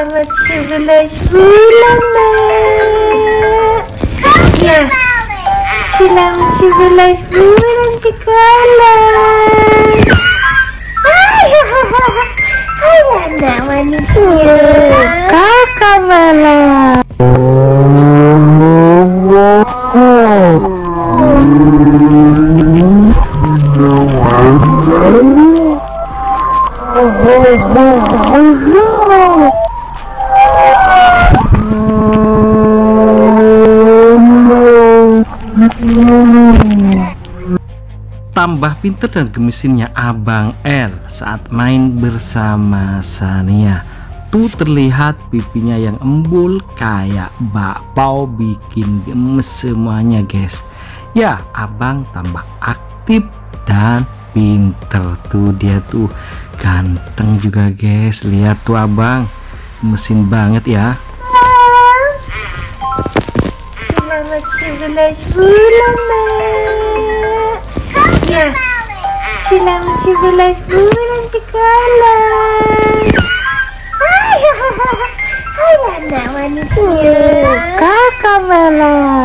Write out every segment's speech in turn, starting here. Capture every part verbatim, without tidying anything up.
Selamat sebelas bulan, Mak. Ya, selamat sebelas bulan sekolah. Hai anak manusia, kakak malam. Tambah pinter dan gemesinnya Abang L saat main bersama Sania. Tuh terlihat pipinya yang embul kayak bakpao, bikin gemes semuanya guys. Ya, abang tambah aktif dan pinter. Tuh dia tuh ganteng juga guys. Lihat tuh abang, mesin banget ya. Selamat sebelas bulan, Mak. Ya, selamat sebelas bulan sekolah. Hai anak manusia, kakak malam.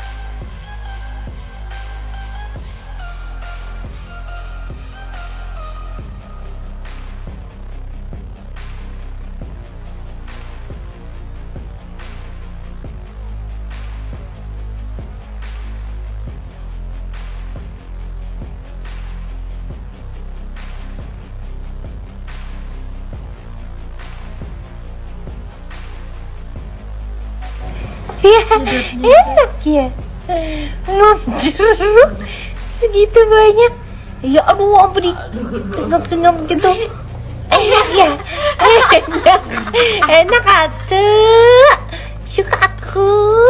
Ya, enak ya. Mau jeruk segitu banyak. Ya aduh, ampun, kenyang gitu. Enak ya, enak, enak atuh. Suka aku.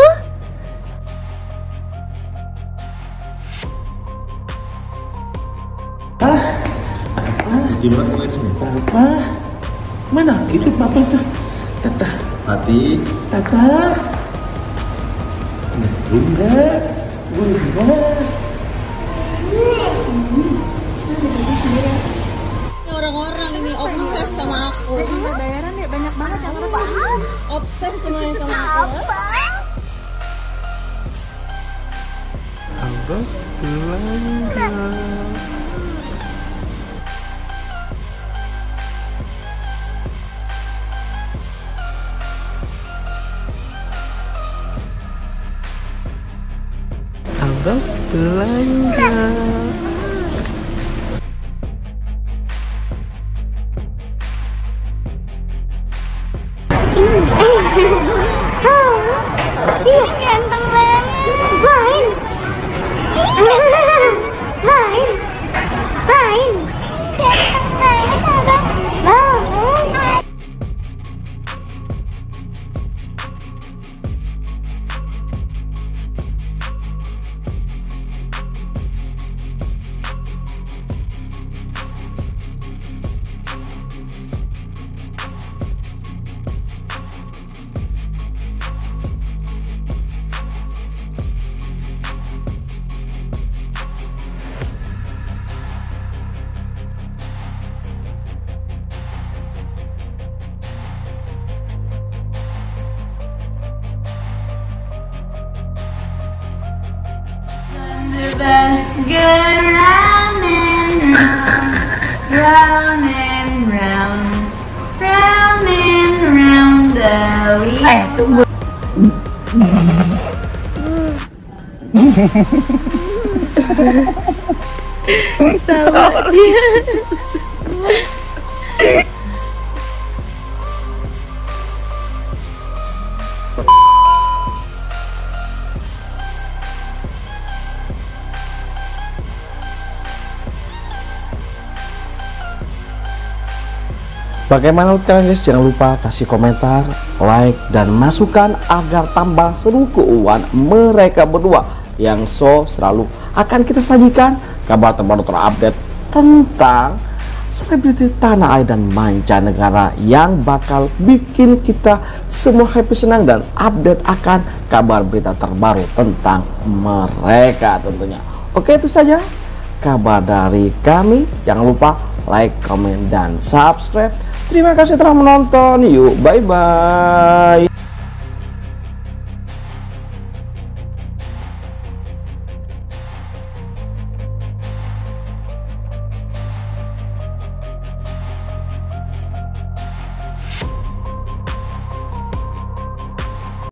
Ah, apa? Gimana mau di sini? Papa, mana? Itu papa itu. Tata, Pati, Tata. Nah, Bunda, Bunda. Orang-orang ini obses sama aku. Bayaran ya banyak banget yang lupa. Obses semuanya sama aku. Abang belanja. Abang belanja. Iya, ganteng banget. Main. Main. Main. Ganteng banget, abang. Bangun. The bus go round and round, round and round, round and round the wheel. Eh, tunggu. Sama dia. Bagaimana menurut kalian guys? Jangan lupa kasih komentar, like, dan masukan agar tambah seru keuangan mereka berdua yang so selalu akan kita sajikan kabar terbaru terupdate tentang selebriti tanah air dan mancanegara yang bakal bikin kita semua happy, senang, dan update akan kabar berita terbaru tentang mereka tentunya. Oke, itu saja kabar dari kami. Jangan lupa like, comment, dan subscribe. Terima kasih telah menonton. Yuk, bye-bye.